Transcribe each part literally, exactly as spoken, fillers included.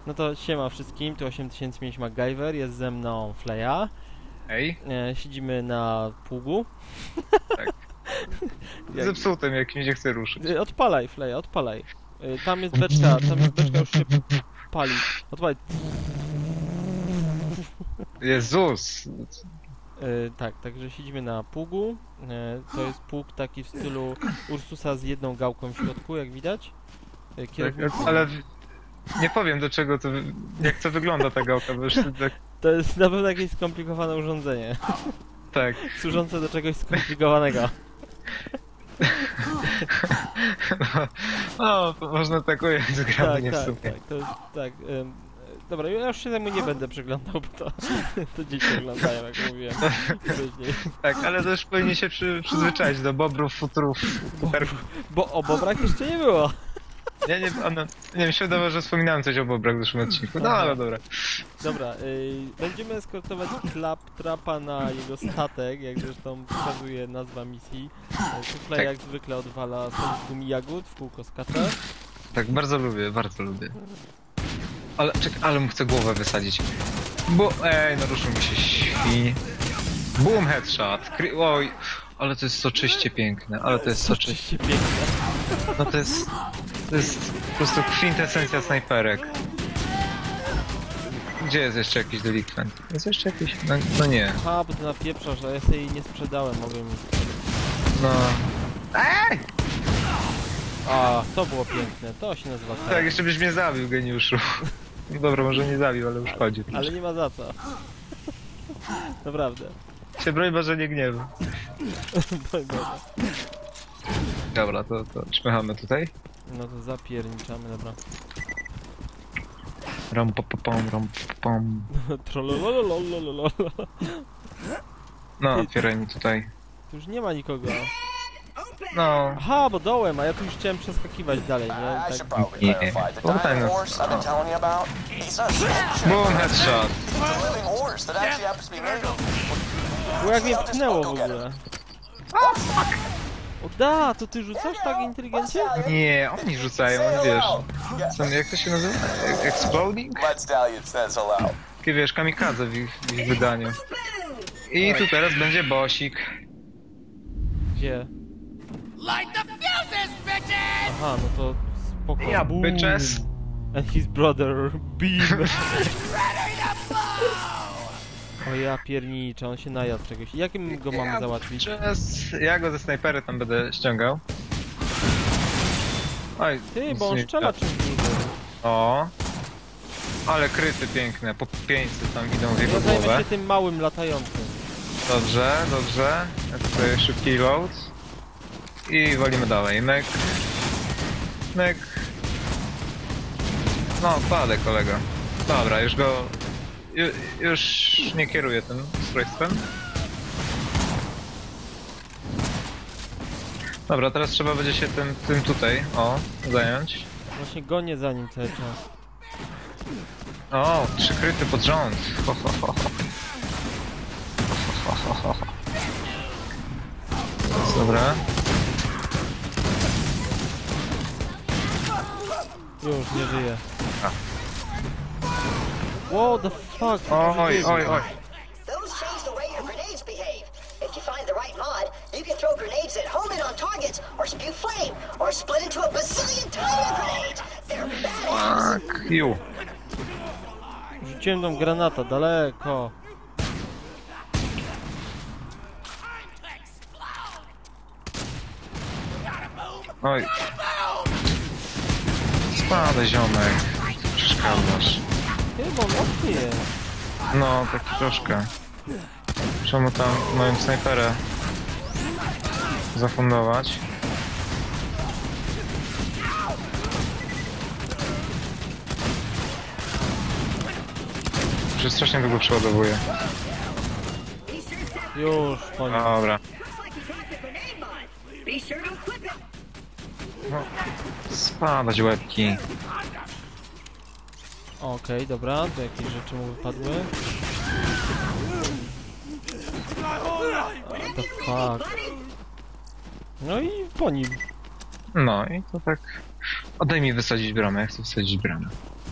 No to siema wszystkim, tu osiem tysięcy mieliśmy MacGyver, jest ze mną Fleja. Ej. E, siedzimy na pługu. Tak. Jak... Zepsutem, jak mi się chce ruszyć. E, odpalaj Fleja, odpalaj. E, tam jest beczka, tam jest beczka, już się pali. Odpalaj. Jezus! E, tak, także siedzimy na pługu. E, to jest pług taki w stylu Ursusa z jedną gałką w środku, jak widać. E, Tak, ale nie powiem do czego to, jak to wygląda ta gałka, bo już tak... To jest na pewno jakieś skomplikowane urządzenie. Tak. Służące do czegoś skomplikowanego. No, można tak ująć zgrabnie tak, w sumie. tak, tak, to jest, tak. Ym, dobra, ja już się temu nie będę przeglądał, bo to, to dzieci oglądają, jak mówiłem wcześniej. Tak, ale też powinni się przy, przyzwyczaić do bobrów, futrów, futerków. Bo, bo o bobrach jeszcze nie było. Nie, nie, ono, nie mi się wydawało, że wspominałem coś o bobrach w zeszłym odcinku. No, ale dobra. Dobra, y, będziemy eskortować Claptrapa na jego statek, jak zresztą wskazuje nazwa misji. Tufla Tak. jak zwykle odwala sos gumi jagód, w kółko skacze. Tak, bardzo lubię, bardzo lubię. Ale, czekaj, ale mu chcę głowę wysadzić. Bo, ej, naruszył mi się świn. Boom, headshot. Kry oj, ale to jest soczyście piękne, ale to jest soczyście. piękne. No to jest, to jest po prostu kwintesencja snajperek. Gdzie jest jeszcze jakiś delikwent? Jest jeszcze jakiś? No, no nie. A, bo ty napieprzasz, a ja sobie jej nie sprzedałem, mogłem... No. Ej! A, to było piękne, to się nazywa kara. Tak, jeszcze byś mnie zabił, geniuszu. No dobra, może nie zabił, ale już chodzi. Ale nie ma za co. Naprawdę. Się broń Boże nie gniewa. Broń Boże. Dobra, to, to czmychamy tutaj. No to zapierniczamy, dobra. Ram pa pa pam, ram pa pa pam. Trollololololololol. No, otwieraj mi tutaj. Tu już nie ma nikogo. No. Aha, bo dołem, a ja tu już chciałem przeskakiwać dalej, nie? Tak. Nie. Tutaj no. Boom, headshot. Bo jak mnie pchnęło w ogóle. O da, to ty rzucasz tak inteligentnie? Nie, oni rzucają, on wiesz. Są, jak to się nazywa? E- Exploding? Takie wiesz, kamikadze w ich, w ich wydaniu. I tu teraz będzie bossik. Gdzie? Aha, no to spoko. Ja, Boom. bitches. And his brother, Beam. O ja pierniczę, on się najadł czegoś. Jakim go mamy Ja, załatwić? bitches. Ja go ze snajpery tam będę ściągał. Oj, Ty, bo on nic nie- strzela czymś dużym. O. Ale kryty piękne, po pięćset tam idą w jego Ja zajmę głowę. się tym małym latającym. Dobrze, dobrze. Ja tutaj szybki load. I walimy dalej. Mek. Mek. No, padę kolega. Dobra, już go... Ju, już nie kieruję tym ustrojstwem. Dobra, teraz trzeba będzie się tym, tym tutaj, o, zająć. Właśnie gonię za nim cały czas. O, trzy kryty pod rząd. Ho, ho, ho, ho. Ho, ho, ho, ho. Dobra. Już, nie żyje. A. What the fuck? co tu się Oj, dzieje? oj, oj. Those change the way your grenades behave. If you find the right mod, you can throw grenades that home in on targets, or spew flame, or split into a bazillion tiny grenades. They're badass. Tak, ju. Rzuciłem tam granata, daleko. Oj. Spadaj, ziomek. Przeszkadzasz. Chyba mocny jest. No, taki troszkę. Czemu tam moją snajperę zafundować? Że strasznie długo przeładowuje. Już, po nim. Dobra. No, spadać łebki. Okej, dobra, to jakieś rzeczy mu wypadły. What the fuck? No i po nim. No i to tak... Oddaj mi wysadzić bramę, ja chcę wysadzić bramę.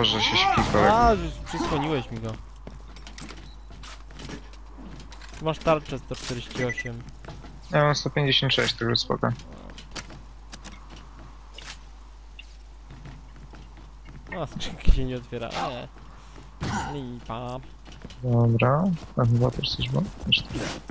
wydawało, że się śpi kolega. A, już przysłoniłeś mi go. Ty masz tarczę sto czterdzieści osiem. Ja mam sto pięćdziesiąt sześć, także spoko. A, skrzynki się nie otwiera. Eee. Lipa. Dobra, a chyba też coś było? Jeszcze.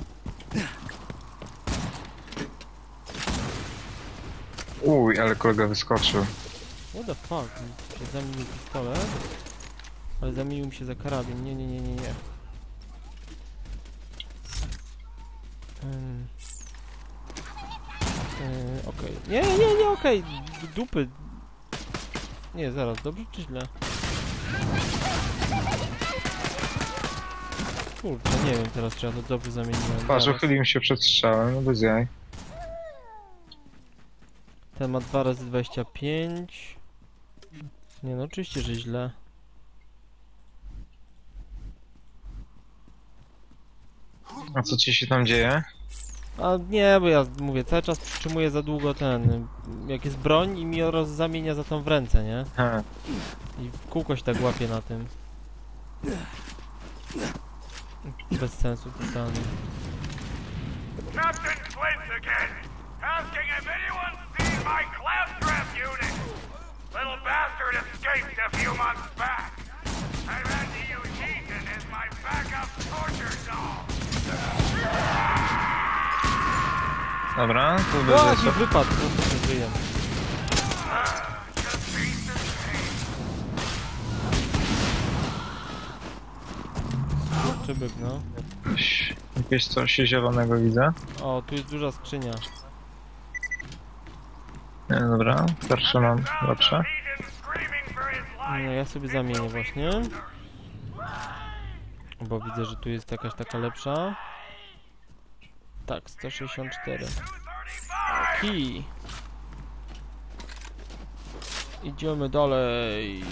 Uj, ale kolega wyskoczył. What the fuck? Się zamienił pistolet. Ale zamienił mi się za karabin. Nie, nie, nie, nie, nie. Um. Yy, okej. Nie, nie, nie, okej. D- Dupy. Nie, zaraz, dobrze czy źle? Kurczę, nie wiem teraz, czy ja to dobrze zamieniłem. Patrz, Zaraz. uchylił się przed strzałem, no bez jaj. Ten ma dwa razy dwadzieścia pięć. Nie no, oczywiście, że źle. A co ci się tam dzieje? A nie, bo ja mówię, cały czas przytrzymuję za długo ten... Jak jest broń i mi roz zamienia za tą w ręce, nie? Ha. I w kółko się tak łapie na tym. Bez sensu totalnie. Captain Flint again, asking if anyone's seen my claptrap unit. Little bastard escaped a few months back. I've had to use Ethan as my backup torture doll. Dobra, tu O, będzie jaki co. wypadł, no to nie żyję. Just beat the pain. Czy byk, no. Jakieś, jakieś coś zielonego widzę. O, tu jest duża skrzynia. Nie, dobra, starsze mam lepsze. Ethan screaming for his No life. ja sobie zamienię właśnie. Bo widzę, że tu jest jakaś taka lepsza. Tak, sto sześćdziesiąt cztery. Kij. Idziemy dalej.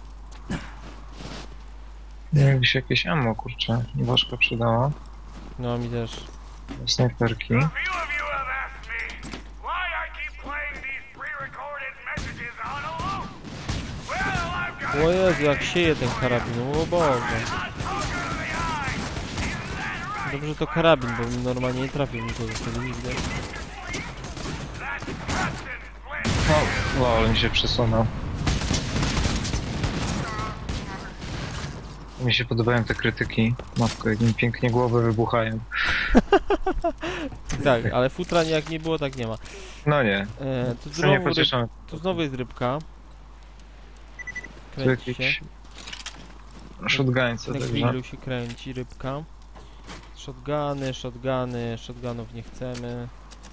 Nie wiem, się jakieś ammo, kurczę, ważko przydało. No mi też. Snajperki. A few of you have asked me why I keep playing these pre-recorded messages on a loop. Well, I've got O Jezu, jak sieje ten karabin, o Boże. hot poker to the eye. Isn't that right? Dobrze to karabin, bo mi normalnie nie trafił mi to wtedy nigdy. That's Captain Flint. O, lol, mi się przesunął. Mi się podobają te krytyki. Matko, jak mi pięknie głowy wybuchają. Tak, ale futra jak nie było, tak nie ma. No nie, E, tu, co mnie znowu ryb, pocieszamy. tu znowu jest rybka. Tu Kręci się. jakieś shotguńce, Na także. grillu się kręci rybka. Shotguny, shotguny, shotgunów nie chcemy.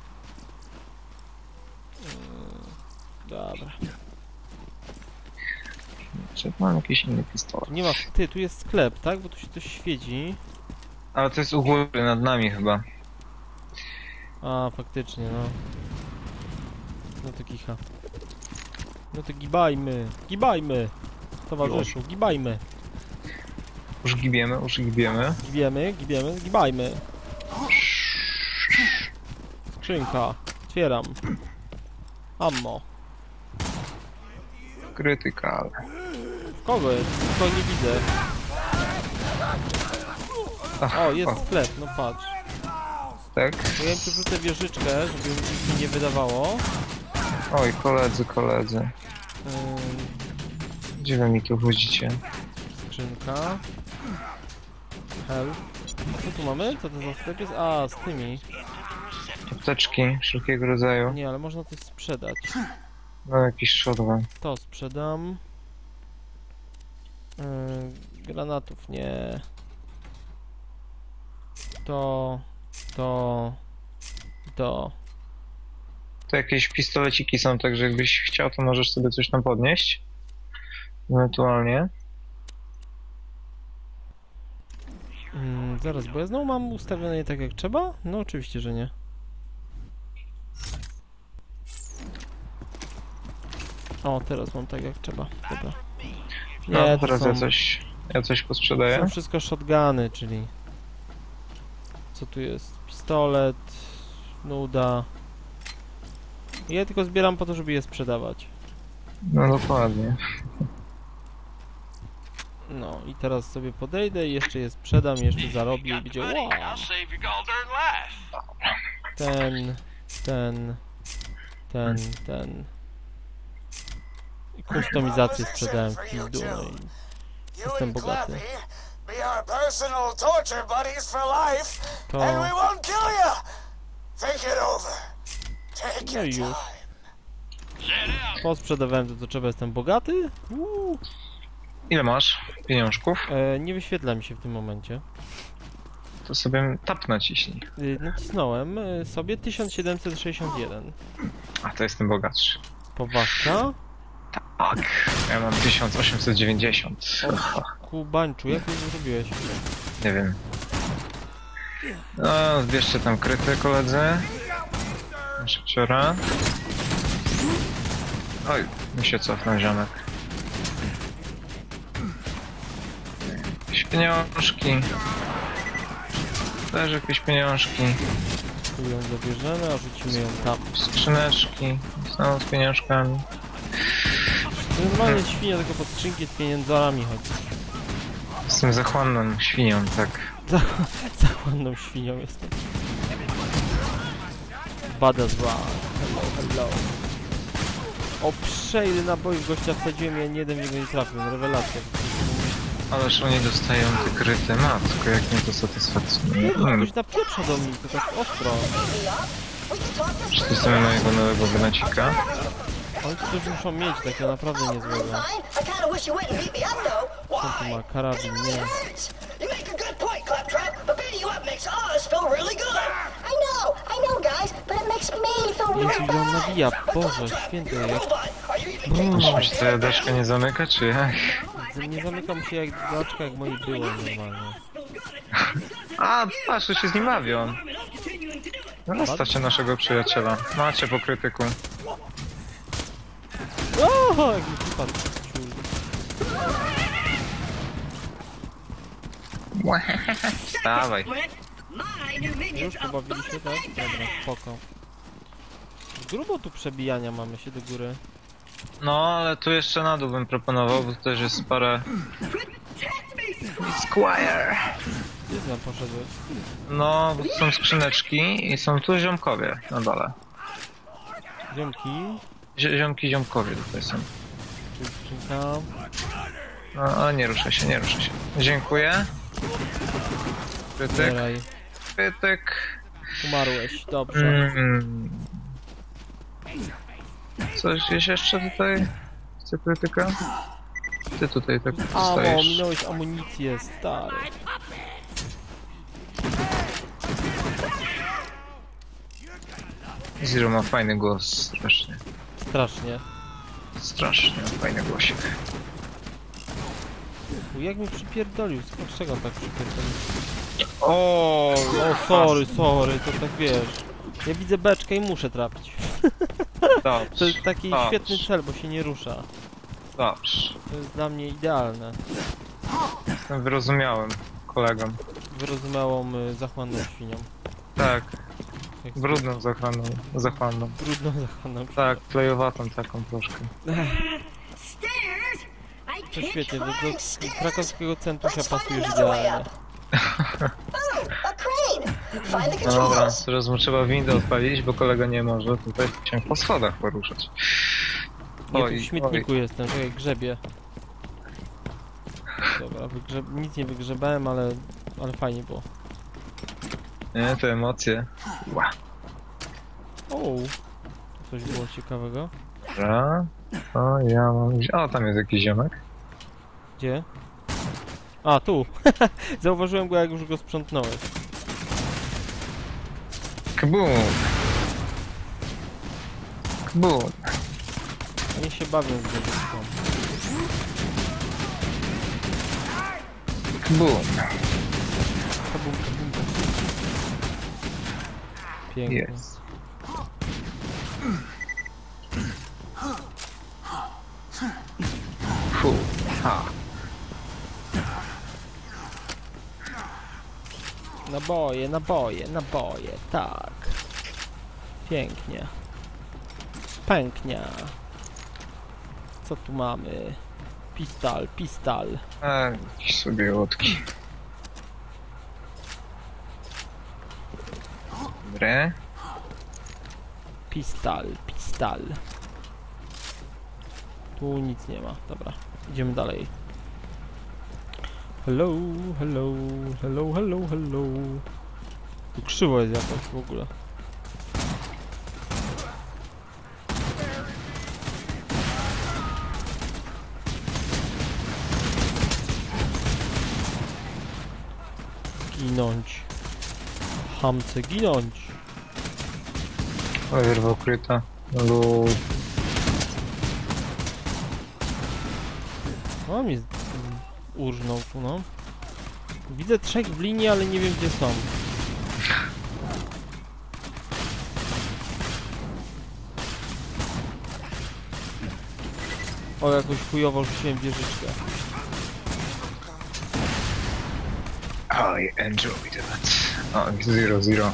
Yy, dobra. Czy mam jakiś inny pistolet? Nie ma. Ty, tu jest sklep, tak? Bo tu się coś świeci. Ale to jest u góry, nad nami chyba. A, faktycznie, no. No to kicha. No to gibajmy, gibajmy! Towarzyszu, gibajmy! Już gibiemy, już gibiemy. Gibiemy, gibiemy, gibajmy! Skrzynka. Otwieram. Ammo. Krytykal. W kogo jest? Nikogo nie widzę. Ach, O, jest sklep, no patrz. tak. To ja im przywrócę wieżyczkę, żeby mi się nie wydawało. Oj, koledzy, koledzy. Ym, Gdzie wy mi tu chodzicie? skrzynka. Hell. Co tu mamy? Co to za sklep jest? A, z tymi. Apteczki wszelkiego rodzaju. Nie, ale można coś sprzedać. No jakiś shotgun. To sprzedam. Yy, granatów nie. To. To. To. To jakieś pistoleciki są, także jakbyś chciał, to możesz sobie coś tam podnieść. Ewentualnie. Mm, zaraz, bo ja znowu mam ustawione je tak jak trzeba? No oczywiście, że nie. O, teraz mam tak jak trzeba. Dobra. No, to teraz są, ja coś, ja coś są posprzedaję. wszystko shotguny, czyli... Co tu jest? Pistolet, nuda. Ja tylko zbieram po to, żeby je sprzedawać. No dokładnie. No i teraz sobie podejdę i jeszcze je sprzedam, jeszcze zarobię i będzie wow. Ten, ten, ten, ten. I kustomizację sprzedałem w pizdu, no i You jestem and bogaty. Clappy be our personal torture buddies for life, To- and we won't kill you. Think it over. Take No your i już. time. Posprzedawałem to, co trzeba, jestem bogaty. Uuu. Ile masz pieniążków? E, nie wyświetla mi się w tym momencie. To sobie tap naciśnij. Y, nacisnąłem y, sobie tysiąc siedemset sześćdziesiąt jeden. A, to jestem bogatszy. Poważka? Tak. Ja mam tysiąc osiemset dziewięćdziesiąt. Kubańczu, jak to zrobiłeś? Nie wiem. No, zbierzcie tam kryty, koledzy. Szybciora. Oj, mi się cofnął ziomek. Jakieś pieniążki. Też jakieś pieniążki. Tu ją zabierzemy, a rzucimy ją tam. Skrzyneczki. Znowu z pieniążkami. To normalnie świnia tylko pod skrzynki z pieniędzorami chodzi. Jestem zachłanną świnią, tak. Zachłanną świnią jestem. Badass rock. Hello, hello. O, przejdę naboi w gościa wsadziłem, ja nie jeden w niego nie trafił. Rewelacja. Ależ oni dostają te kryty. Matko, jak mnie to satysfakcjonuje. Hmm. Ktoś napieprza do mnie, to tak ostro. Przetestujemy mojego nowego granacika. Oni coś muszą mieć takiego naprawdę niezłego. I kinda wish you wouldn't beat me up though. Co tu ma? Karabin, nie. You make a good point, Claptrap, but beating you up makes us feel really good. I know, I know, guys, but it makes me feel really Jezu, ile on bad. nawija, Boże, święty jak. Robot, are you even getting Brrr. Muszę się ta jadeczka nie zamyka, czy jak? Nie zamykam się jak zaczka, jak moi było normalnie. A, patrz, się z nim bawią. No, zostawcie naszego przyjaciela. Macie po krytyku. O, jak mi wypadł. Dawaj. Już pobawili się, tak? Dobra, spoko. Grubo tu przebijania mamy się do góry. No, ale tu jeszcze na dół bym proponował, bo tu też jest parę... Squire! Gdzie tam poszedłeś? No, bo tu są skrzyneczki i są tu ziomkowie na dole. Ziomki. Zi ziomki, ziomkowie tutaj są. Tu jest skrzynka. No, ale nie ruszę się, nie ruszę się. Dziękuję. Krytyk, Zbieraj. krytyk. Umarłeś, dobrze. Mm. Coś jest jeszcze tutaj? Chce krytyka? Ty tutaj tak Amo, stajesz. minąłeś amunicję, stary. Zero ma fajny głos, strasznie. Strasznie. Strasznie ma fajny głosik. U, jak mi przypierdolił, z czego on tak przypierdolił? O, O, sorry, sorry, to tak wiesz. Ja widzę beczkę i muszę trafić. Dobrze, To jest taki dobrze, świetny cel, bo się nie rusza. Dobrze. To jest dla mnie idealne. Jestem wyrozumiałym kolegą. Wyrozumiałą, y, zachłanną świnią. Tak, Jak brudną zachłanną. zachłanną. Brudną, zachłanną świnią. Tak, klejowatą taką troszkę. To świetnie, do, do krakowskiego centusza Let's find pasujesz another way idealnie. up. Ooh, a crane. Find the No dobra, controls. teraz mu trzeba windę odpalić, bo kolega nie może tutaj się po schodach poruszać. Nie, tu Oj, w śmietniku jestem, czekaj, grzebie. Dobra, wygrze... nic nie wygrzebałem, ale, ale fajnie było. Nie, te emocje. Ła. O, coś było ciekawego. Dobra. O, ja mam... gdzie- O, tam jest jakiś ziomek. Gdzie? A, tu! Zauważyłem go, jak już go sprzątnąłeś. Kbum! Kbum! Oni się bawią z dziewczynką. Kbum! Kabum, kabum, kabum. Pięknie. Jest. Fu. Ha. Naboje, naboje, naboje, tak. Pięknie. Pęknie. Co tu mamy? Pistal, pistal. A, jakieś sobie łódki. Dobre. Pistal, pistal. Tu nic nie ma, dobra. Idziemy dalej. Hello, hello, hello, hello, hello. Tu krzywo jest jakoś w ogóle. Ginąć. Hamce ginąć. O, wyrwa ukryta. Lul. O, mi z- urżnął tu, no. Widzę trzech w linii, ale nie wiem gdzie są. O, jakoś chujowo rzuciłem wieżyczkę. I enjoy that. O, zero, zero.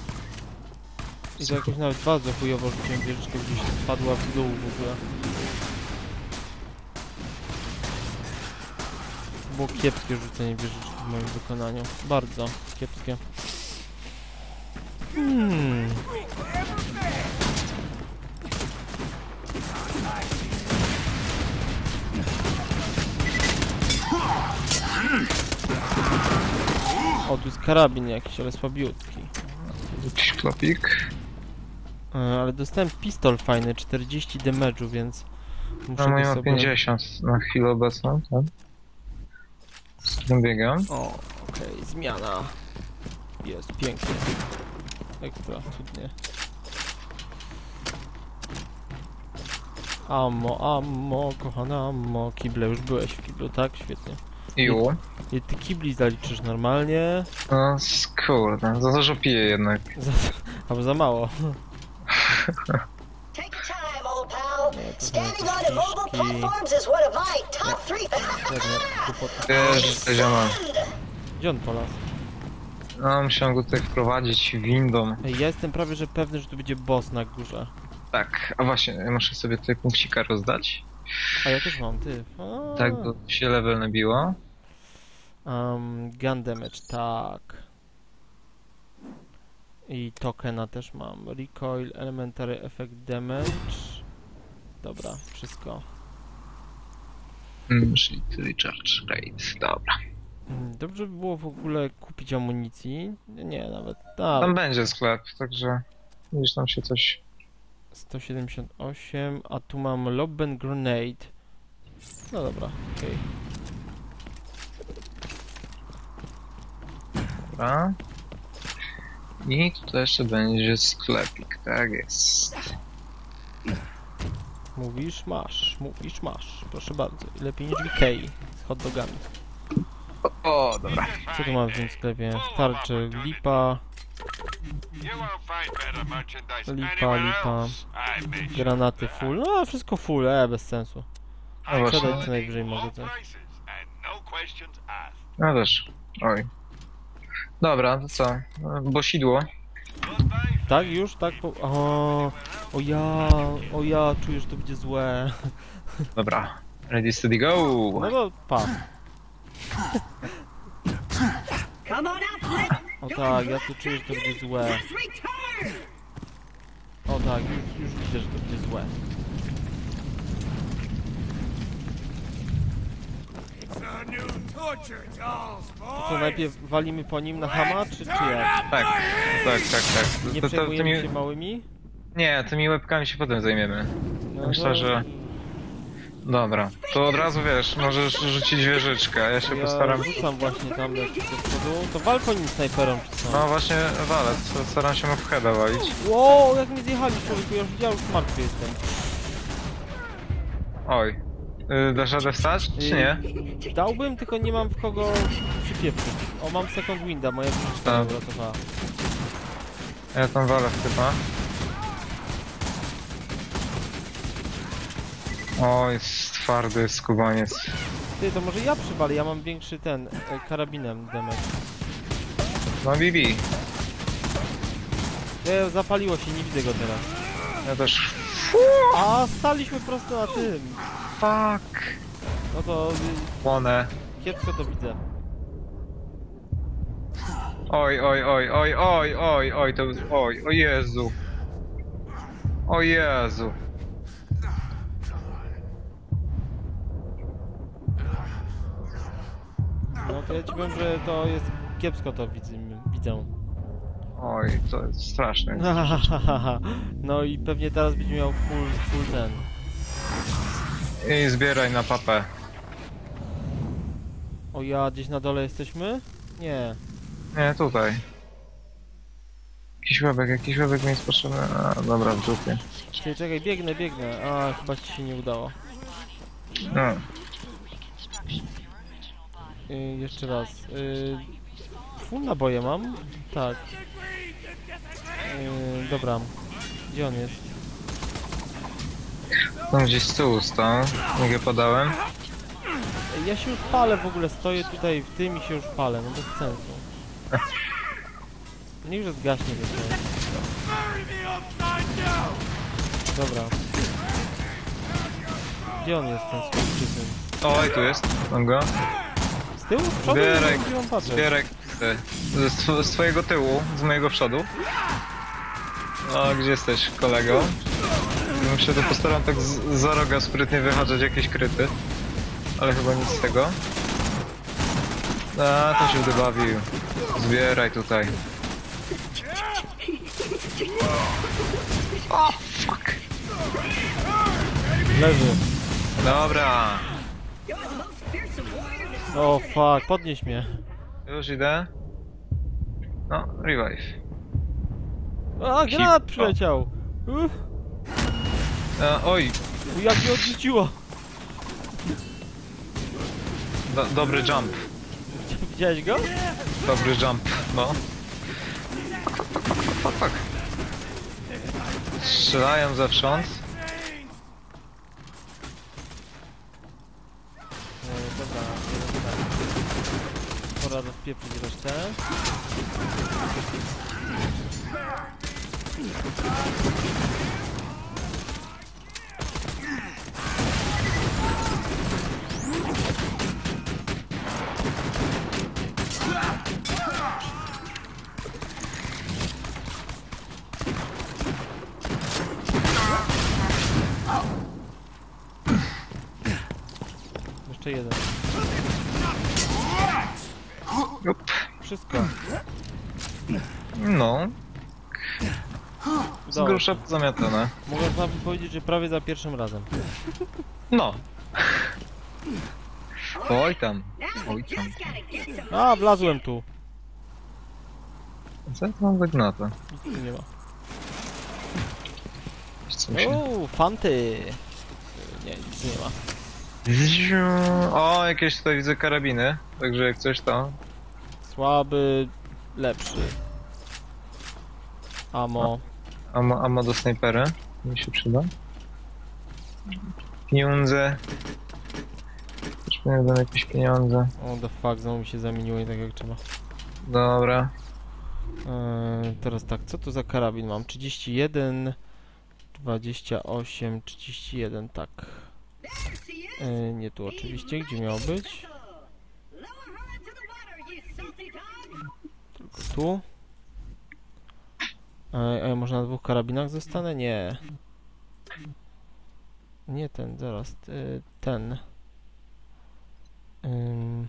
I to jakoś nawet bardzo chujowo rzuciłem wieżyczkę, gdzieś spadła w dół w ogóle. Było kiepskie rzucenie wieżyczki w moim wykonaniu. Bardzo kiepskie. Hmm. O, tu jest karabin jakiś, ale słabiutki. Jakiś klopik. E, ale dostałem pistol fajny, czterdzieści damage'u, więc muszę No, go moja ma sobie... pięćdziesiąt na chwilę obecną, tak? Z którym biegam. O, okej, zmiana. Jest, pięknie. Ekstra, cudnie. Ammo, ammo, kochana ammo. Kible, już byłeś w kiblu, tak? Świetnie. Ju. I ty kibli zaliczysz normalnie. No, kurde, za dużo piję jednak. Za, albo za mało. Take your time, old pal. to Standing są on jakieś immobile kiszki. platforms is one of my top three. Pewnie, głupoty. Wiesz, że zioma. Gdzie on polas? No, musiałem go tutaj wprowadzić windą. Ej, ja jestem prawie, że pewny, że tu będzie boss na górze. Tak, a właśnie, ja muszę sobie tutaj punkcika rozdać. A ja też mam, ty. A. Tak, bo się level nabiło. Um, gun damage, tak. I tokena też mam. Recoil, elementary effect damage. Dobra, wszystko. Mm, czyli recharge rate, dobra. Mm, Dobrze by było w ogóle kupić amunicji. Nie, nawet. Tam A, będzie sklep, także gdzieś tam się coś... sto siedemdziesiąt osiem, a tu mam Loben Grenade. No dobra, okej. Dobra. I tutaj jeszcze będzie sklepik, tak jest. Mówisz, masz. Mówisz, masz. Proszę bardzo. I lepiej niż W K z hot dogami. O, dobra. Co tu mamy w tym sklepie? Tarcze, lipa, You won't find better merchandise lipa, anywhere lipa. else. I made sure Granaty of that. full. No, wszystko full, e, bez sensu. No właśnie. Sprzedać co najwyżej mogę All coś. prices and no questions asked. No też. Oj. Dobra, to co? Bosidło. Tak, już? Tak? Po... O, o ja, o ja, czuję, że to będzie złe. Dobra. Ready, steady, go! No to pa. Come on out, O tak, ja tu czuję, że to będzie złe. return. O tak, już, już widzę, że to będzie złe. To co, najpierw walimy po nim na hama, czy, czy jak? Tak, tak, tak, tak. Nie To, to, przejmujemy tymi, się małymi? nie, tymi łebkami się potem zajmiemy. No Myślę, to- że... Dobra, to od razu wiesz, możesz rzucić wieżyczkę, ja się Ja postaram... rzucam właśnie tam do, do przodu. To wal po nim snajperą, czy co? No właśnie, walę, staram się mu w heada walić. Wow, jak mnie zjechali, człowieku, ja już widziałem, że martwy jestem. Oj. Yy, dasz radę wstać, czy nie? Yy, Dałbym, tylko nie mam w kogo przypieprzyć. O, mam second winda, moja wieżyczka Tak. mnie uratowała. Ja tam walę chyba. O, jest twardy skubaniec. Ty, to może ja przywalę, ja mam większy ten, e, karabinem damage. No B B. E, zapaliło się, nie widzę go teraz. Ja też. A, staliśmy prosto na tym. Fuck. No to Płonę. y, kiepsko to widzę. Oj, oj, oj, oj, oj, oj, oj, to... Oj, o Jezu. O Jezu. No to ja ci powiem, że to jest kiepsko to widzę. widzę. Oj, to jest straszne. No i pewnie teraz będzie miał full, full ten. I zbieraj na papę. O ja, gdzieś na dole jesteśmy? Nie. Nie, tutaj. Jakiś łebek, jakiś łebek mi jest potrzebny. A, dobra, w dupie. Czekaj, czekaj, biegnę, biegnę. A, chyba ci się nie udało. No. Y, jeszcze raz. Y, full naboje mam? Tak. Y, dobra. Gdzie on jest? Tam gdzieś z tyłu stał. Jak je podałem. Ej, ja się już palę w ogóle, stoję tutaj w tym i się już palę, no bez sensu. Niechże zgaśnie wiecie. Dobra. Gdzie on jest ten skurczysyn? Oj, tu jest. Mam go. Z tyłu? Z przodu? Zbieraj, Gdzie mam patrzeć? zbieraj. Z, tw- z twojego tyłu, z mojego przodu. O, gdzie jesteś, kolego? Bym się tu postaram tak z, za roga sprytnie wyhaczać jakieś kryty. Ale chyba nic z tego. A, to się dobawił. Zbieraj tutaj. O, fuck. Leży. Dobra. O fuck, podnieś mnie. Już idę. No, revive. A, granat przyleciał! Uff, A, oj, jak mnie odrzuciło! do, dobry jump. Widziałeś go? Dobry jump, no. Fuck, fuck. Strzelają zewsząd. E, dobra, dobra. Pora rozpieprzyć resztę. Jeszcze jeden. Jup. Wszystko. No, z Udało grubsza się. zamiatane. Mogę wam powiedzieć, że prawie za pierwszym razem. No. Oj tam, oj tam. A, wlazłem tu. Co ja tu mam za gnata? Nic tu nie ma. Co mi się... O, fanty. Nie, nic nie ma. O, jakieś tutaj widzę karabiny. Także jak coś to... Słaby, lepszy. Amo. Ammo, ammo do snajpera. Mi się przyda. Pieniądze. Też będą jakieś pieniądze. O the fuck, znowu mi się zamieniło i tak jak trzeba. Dobra. Eee, teraz tak, co to za karabin mam? trzydzieści jeden, dwadzieścia osiem, trzydzieści jeden, tak. Eee, nie tu oczywiście, gdzie miał być? Tylko tu. Eee, a ja może na dwóch karabinach zostanę? Nie. Nie ten, zaraz. Eee, ten. Ym.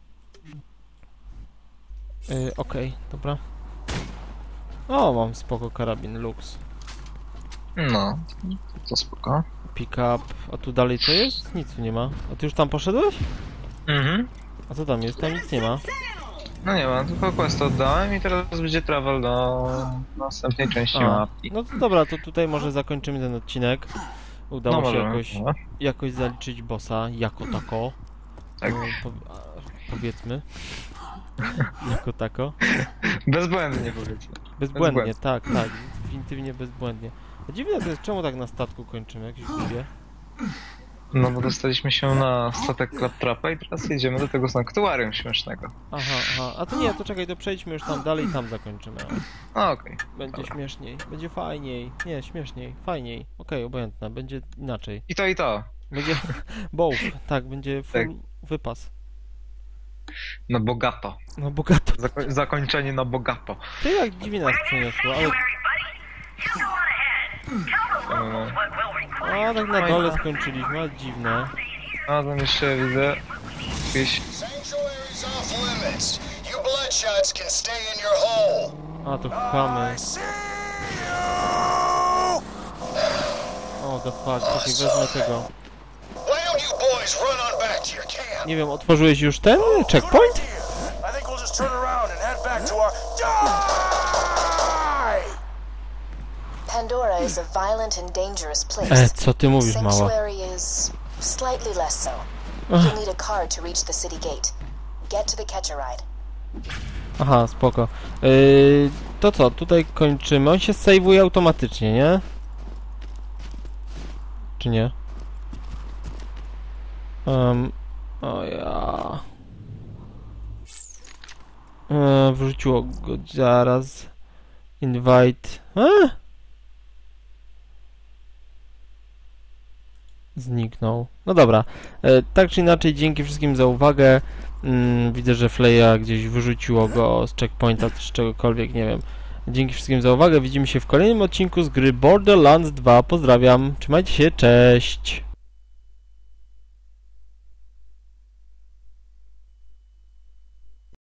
Yy, Okej, okay, dobra. O, mam spoko karabin, lux. No, to spoko. Pick up. A tu dalej co jest? Nic tu nie ma. A ty już tam poszedłeś? Mhm. A co tam jest? Tam nic nie ma. No nie ma, tylko quest oddałem i teraz będzie travel do następnej części A, mapki. no to dobra, to tutaj może zakończymy ten odcinek. Udało No się może, jakoś, no. jakoś zaliczyć bossa, jako tako. Tak. No, po, a, powiedzmy. Jako tako. Bezbłędnie powiedzmy. Bezbłędnie, Bezbłędnie. tak, tak. Definitywnie bezbłędnie. A dziwne to jest, czemu tak na statku kończymy? Jakieś głupie. No bo dostaliśmy się na statek Claptrapa i teraz jedziemy do tego sanktuarium śmiesznego. Aha, aha. A to nie, to czekaj, to przejdźmy już tam dalej i tam zakończymy. No okej. Będzie Dobra. śmieszniej, będzie fajniej. Nie, śmieszniej, fajniej. Okej, obojętne, będzie inaczej. I to i to. Będzie both, tak, będzie full Tak. wypas. Na bogato. No bogato. Zako zakończenie na bogato. Ty jak dziwnie nas przeniosło, ale... E, A, tak na dole skończyliśmy, ale dziwne. a tam jeszcze widzę jakieś... Sanctuary's off limits. You bloodshots can stay in your hole. A, to chamy. I see you! O, the fuck, czekaj, wezmę tego. Why don't you boys run on back to your camp? Nie wiem, otworzyłeś już ten checkpoint? I think we'll just turn around and head back to our... Die! Pandora is a violent and dangerous E, place. co ty mówisz, mała? Sanctuary is slightly less so. You'll need a card to reach the city gate. Get to the Catch-A-Ride. Aha, spoko. Yy, to co, tutaj kończymy. On się save'uje automatycznie, nie? Czy nie? Um, o ja... E, wrzuciło go zaraz. Invite... A? Zniknął. No dobra. E, tak czy inaczej, dzięki wszystkim za uwagę. Mm, widzę, że Fleja gdzieś wyrzuciło go z checkpointa, czy czegokolwiek, nie wiem. Dzięki wszystkim za uwagę. Widzimy się w kolejnym odcinku z gry Borderlands dwa. Pozdrawiam. Trzymajcie się. Cześć.